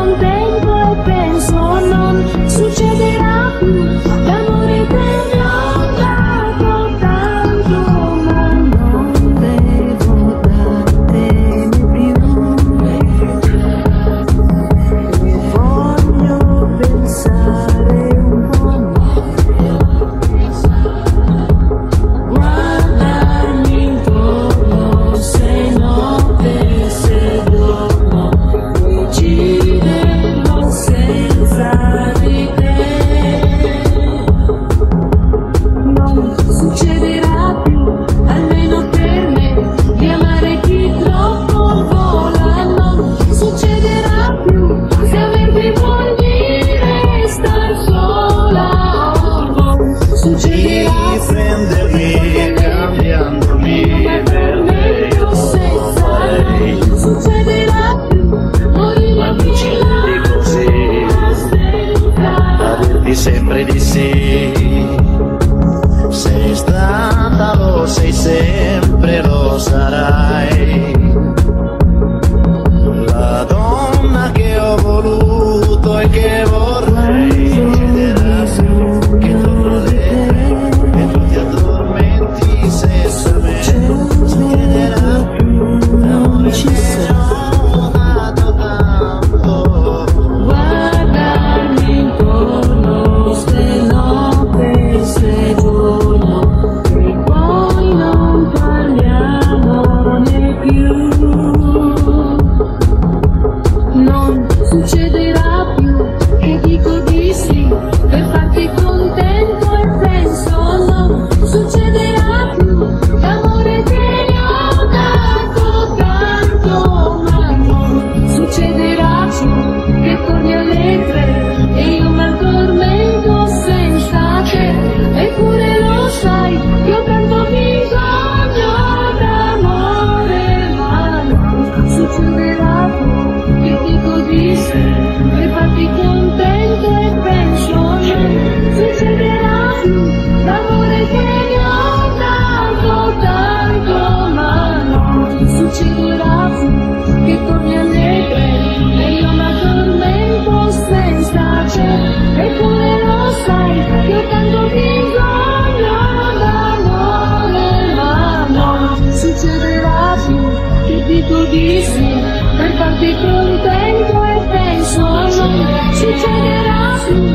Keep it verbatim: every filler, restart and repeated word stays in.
contento e penso non succederà più. L'amore te ne ho dato tanto, ma non devo dartene più. Voglio pensare un po', guardarmi intorno, se notte, se giorno, ucciderò senza di te. Non succederà più, almeno per me, di amare chi troppo vola. Non succederà più, se averti vuol dire star sola. Non succederà più, prendermi, cambiandomi per lei. senza lei. Non succederà più, morire Mi uccidi così, a dirti sempre di sì. Sei stata, lo sei sempre, lo sarai. La donna che ho voluto e che vorrei. Succederà più che torno a te e tu ti addormenti senza me. Succederà più, l'amore te ne ho dato tanto. guardarmi intorno, se notte, se giorno, e poi non parliamone più. Non succederà più che dico di sì per farti contento e penso non succederà più. L'amore te ne ho dato tanto, ma non succederà più che torni alle tre e io m'addormento senza te. Eppure lo sai, io tanto bisogno d'amore, ma non succederà più che dico di sì per farti contento e penso non succederà più. L'amore te ne ho dato tanto, ma non succederà più che torni alle tre e io m'addormento senza te. Eppure lo sai, io tanto bisogno d'amore, ma non succederà più che dico di sì per farti contento e penso non succederà più.